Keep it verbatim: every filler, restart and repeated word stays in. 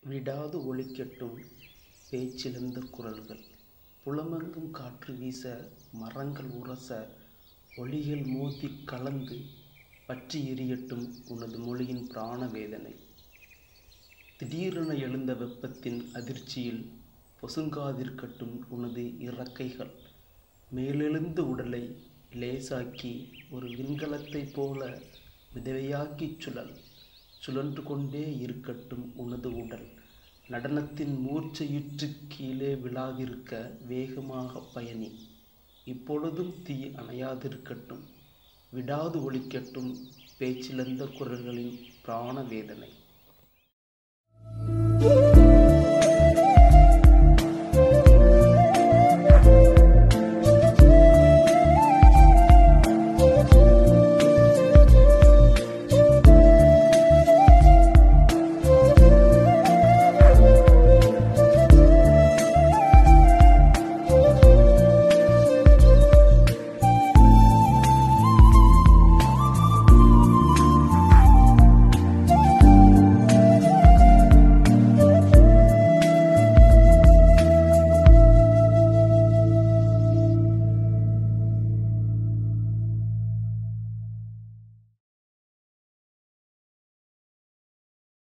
விடாது ஒலிக்கட்டும் பேச்சிழந்த குரல்கள். புலமெங்கும் காற்று வீச, மரங்கள் உரச, ஒளிகள் மோதிக் கலந்து பற்றி எரியட்டும் உனது மொழியின் பிராண வேதனை. திடீரென எழுந்த வெப்பத்தின் அதிர்ச்சியில் பொசுங்காதிருக்கட்டும் உனது இறக்கைகள். மேலெழுந்த உடலை லேசாக்கி ஒரு விண்கலத்தைப் போல மிதவையாக்கிச் சுழல். சுழன்று கொண்டே இருக்கட்டும் உனது உடல். நடனத்தின் மூர்ச்சையுற்றுக் கீழே விழாதிருக்க வேகமாக பயணி. இப்பொழுதும் தீ அணையாதிருக்கட்டும். விடாது ஒலிக்கட்டும் பேச்சிழந்த குரல்களின் பிராண வேதனை.